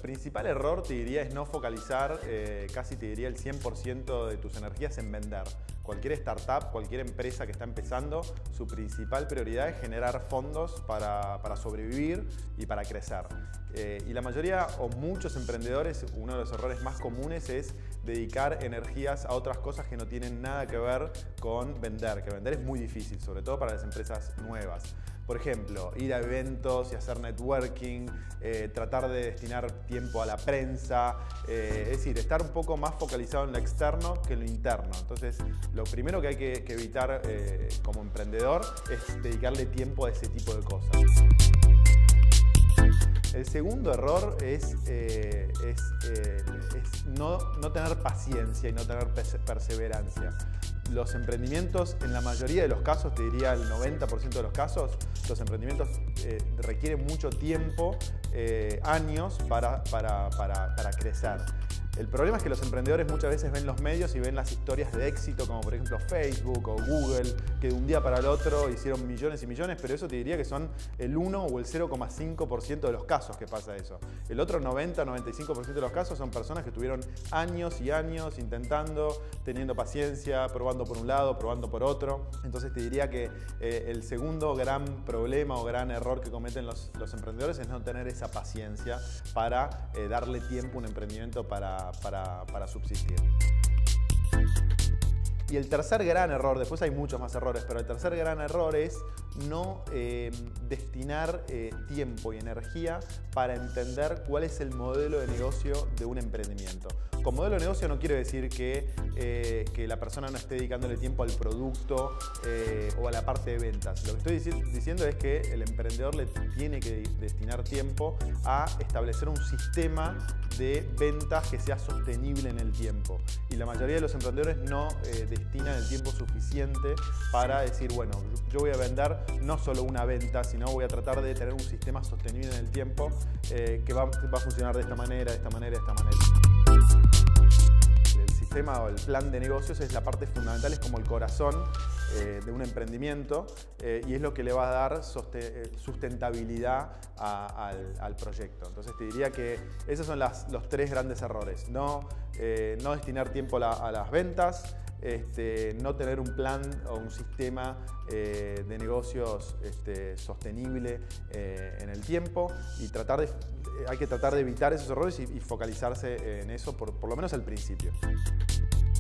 principal error, te diría, es no focalizar, casi te diría el 100% de tus energías en vender. Cualquier startup, cualquier empresa que está empezando, su principal prioridad es generar fondos para sobrevivir y para crecer. Y la mayoría o muchos emprendedores, uno de los errores más comunes es dedicar energías a otras cosas que no tienen nada que ver con vender, que vender es muy difícil, sobre todo para las empresas nuevas. Por ejemplo, ir a eventos y hacer networking, tratar de destinar tiempo a la prensa, es decir, estar un poco más focalizado en lo externo que en lo interno. Entonces, lo primero que hay que evitar como emprendedor es dedicarle tiempo a ese tipo de cosas. El segundo error es no tener paciencia y no tener perseverancia. Los emprendimientos, en la mayoría de los casos, te diría el 90% de los casos, los emprendimientos requieren mucho tiempo, años para crecer. El problema es que los emprendedores muchas veces ven los medios y ven las historias de éxito, como por ejemplo Facebook o Google, que de un día para el otro hicieron millones y millones, pero eso te diría que son el 1 o el 0,5% de los casos que pasa eso. El otro 90-95% de los casos son personas que tuvieron años y años intentando, teniendo paciencia, probando por un lado, probando por otro. Entonces te diría que el segundo gran problema o gran error que cometen los emprendedores es no tener esa paciencia para darle tiempo a un emprendimiento para subsistir. Y el tercer gran error, después hay muchos más errores, pero el tercer gran error es no destinar tiempo y energía para entender cuál es el modelo de negocio de un emprendimiento. Con modelo de negocio no quiero decir que la persona no esté dedicándole tiempo al producto o a la parte de ventas. Lo que estoy diciendo es que el emprendedor le tiene que destinar tiempo a establecer un sistema de ventas que sea sostenible en el tiempo. Y la mayoría de los emprendedores no destinan el tiempo suficiente para decir, bueno, yo voy a vender no solo una venta, sino voy a tratar de tener un sistema sostenible en el tiempo que va a funcionar de esta manera, de esta manera, de esta manera. El sistema o el plan de negocios es la parte fundamental, es como el corazón de un emprendimiento y es lo que le va a dar sustentabilidad al proyecto. Entonces te diría que esos son los tres grandes errores. No destinar tiempo a las ventas, no tener un plan o un sistema de negocios sostenible en el tiempo y hay que tratar de evitar esos errores y focalizarse en eso por lo menos al principio.